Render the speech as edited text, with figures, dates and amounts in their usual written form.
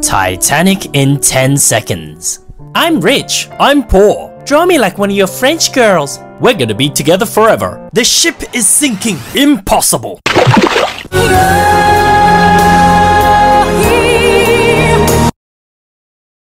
Titanic in 10 seconds. I'm rich. I'm poor. Draw me like one of your French girls. We're gonna be together forever. The ship is sinking. Impossible.